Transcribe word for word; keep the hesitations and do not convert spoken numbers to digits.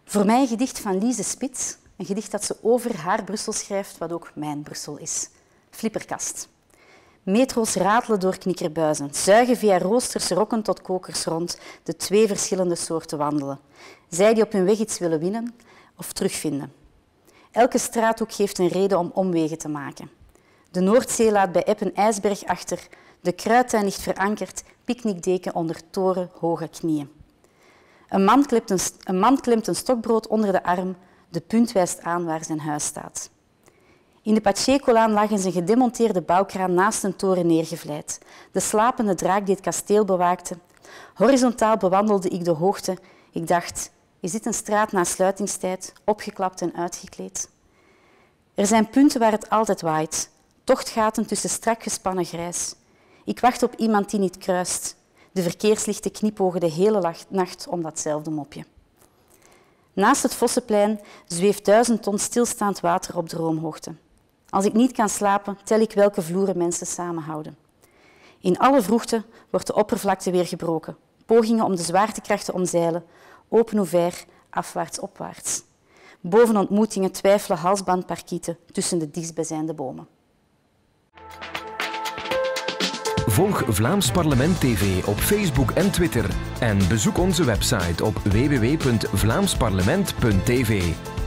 Voor mij een gedicht van Lise Spits, een gedicht dat ze over haar Brussel schrijft, wat ook mijn Brussel is. Flipperkast. Metro's ratelen door knikkerbuizen, zuigen via roosters, rokken tot kokers rond, de twee verschillende soorten wandelen. Zij die op hun weg iets willen winnen of terugvinden. Elke straathoek geeft een reden om omwegen te maken. De Noordzee laat bij eb een ijsberg achter, de kruidtuin ligt verankerd, picknickdeken onder torenhoge knieën. Een man, klemt een, een man klemt een stokbrood onder de arm, de punt wijst aan waar zijn huis staat. In de Pacheco-laan lag eens een gedemonteerde bouwkraan naast een toren neergevlijd. De slapende draak die het kasteel bewaakte. Horizontaal bewandelde ik de hoogte. Ik dacht, is dit een straat na sluitingstijd, opgeklapt en uitgekleed? Er zijn punten waar het altijd waait, tochtgaten tussen strak gespannen grijs. Ik wacht op iemand die niet kruist. De verkeerslichten knipogen de hele nacht om datzelfde mopje. Naast het Vossenplein zweeft duizend ton stilstaand water op droomhoogte. Als ik niet kan slapen, tel ik welke vloeren mensen samenhouden. In alle vroegte wordt de oppervlakte weer gebroken. Pogingen om de zwaartekracht te omzeilen, open ouvert, afwaarts opwaarts. Boven ontmoetingen twijfelen halsbandparkieten tussen de dichtstbijzijnde bomen. Volg Vlaams Parlement T V op Facebook en Twitter en bezoek onze website op w w w punt vlaams parlement punt t v.